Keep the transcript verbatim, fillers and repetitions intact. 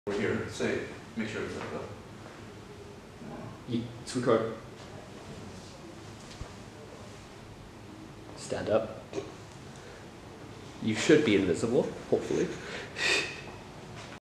over here, say, make sure it's like that. You, it's record. Stand up. You should be invisible, hopefully.